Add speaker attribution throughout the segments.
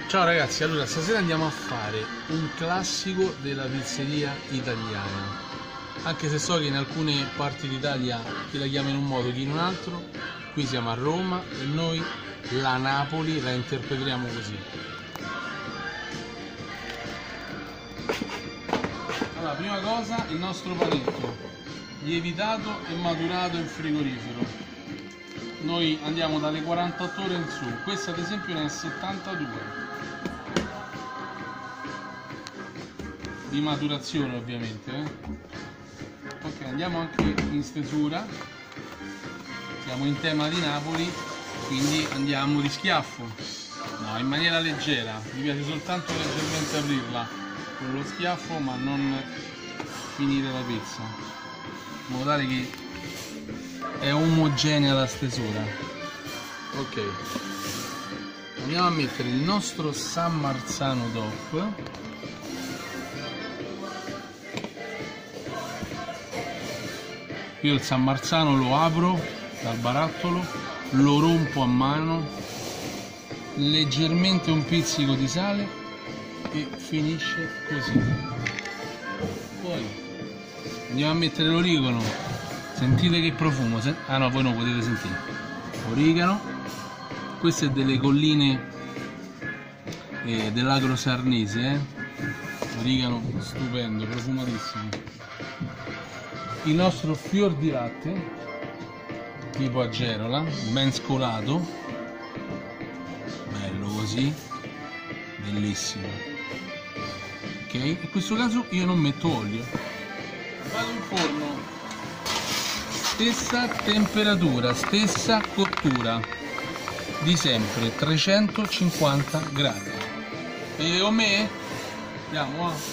Speaker 1: Ciao ragazzi, allora stasera andiamo a fare un classico della pizzeria italiana. Anche se so che in alcune parti d'Italia chi la chiama in un modo, chi in un altro. Qui siamo a Roma e noi la Napoli la interpretiamo così. Allora, prima cosa, il nostro panetto lievitato e maturato in frigorifero. Noi andiamo dalle 48 ore in su, questa ad esempio ne è 72 di maturazione ovviamente. Ok, andiamo anche in stesura, siamo in tema di Napoli, quindi andiamo di schiaffo, no, in maniera leggera, mi piace soltanto leggermente aprirla con lo schiaffo ma non finire la pizza, in modo tale che è omogenea la stesura. Ok, andiamo a mettere il nostro San Marzano DOP. Io il San Marzano lo apro dal barattolo, lo rompo a mano, leggermente un pizzico di sale e finisce così. Poi andiamo a mettere l'origano, sentite che profumo, ah no, voi non potete sentire. Origano, queste è delle colline dell'Agro Sarnese, origano stupendo, profumatissimo. Il nostro fior di latte tipo Agerola, ben scolato, bello così, bellissimo. Ok, in questo caso io non metto olio, vado in forno, stessa temperatura, stessa cottura di sempre, 350 gradi. Vedete con me? Andiamo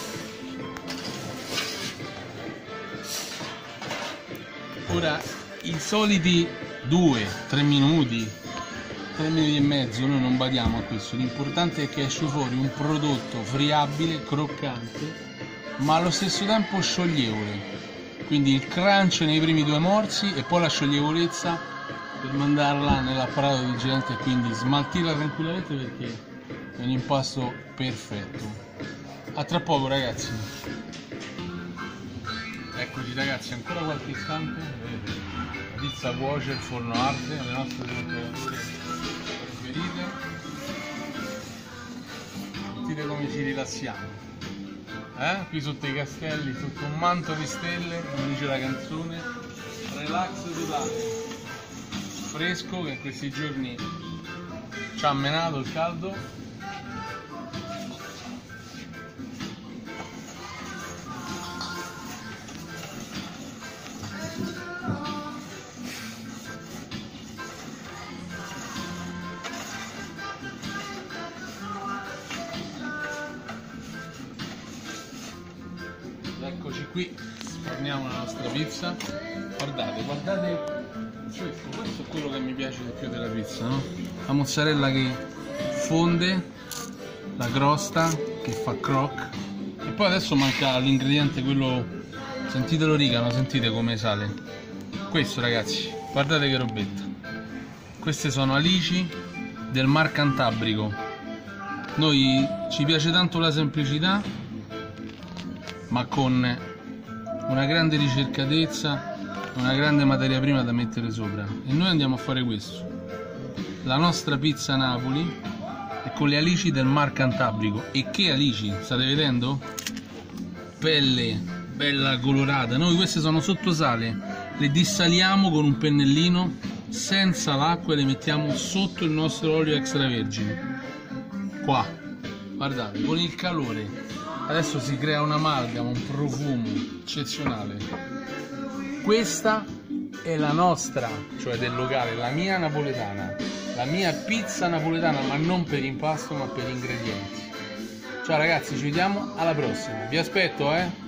Speaker 1: Ora i soliti 2-3 minuti, 3 minuti e mezzo, noi non badiamo a questo, l'importante è che esce fuori un prodotto friabile, croccante, ma allo stesso tempo scioglievole, quindi il crunch nei primi 2 morsi e poi la scioglievolezza per mandarla nell'apparato digerente e quindi smaltirla tranquillamente, perché è un impasto perfetto. A tra poco ragazzi. Eccoci ragazzi, ancora qualche istante, vedete, la pizza cuoce, il forno arde, le nostre temperature preferite. Sentite come ci rilassiamo, qui sotto i castelli, sotto un manto di stelle, come dice la canzone, relax totale, fresco che in questi giorni ci ha menato il caldo. Eccoci qui, sforniamo la nostra pizza. Guardate questo è quello che mi piace di più della pizza, no? La mozzarella che fonde, la crosta che fa croc, e poi adesso manca l'ingrediente, quello, sentite l'origano, sentite come sale. Questo ragazzi, guardate che robetta. Queste sono alici del Mar Cantabrico. Noi ci piace tanto la semplicità, ma con una grande ricercatezza, una grande materia prima da mettere sopra, e noi andiamo a fare questo, la nostra pizza Napoli è con le alici del Mar Cantabrico. E che alici, state vedendo? Pelle bella colorata. Noi queste sono sotto sale, le dissaliamo con un pennellino senza l'acqua e le mettiamo sotto il nostro olio extravergine. Qua, guardate, con il calore adesso si crea un'amalgama, un profumo eccezionale. Questa è la nostra, cioè del locale, la mia napoletana, la mia pizza napoletana, ma non per impasto ma per ingredienti. Ciao ragazzi, ci vediamo alla prossima, vi aspetto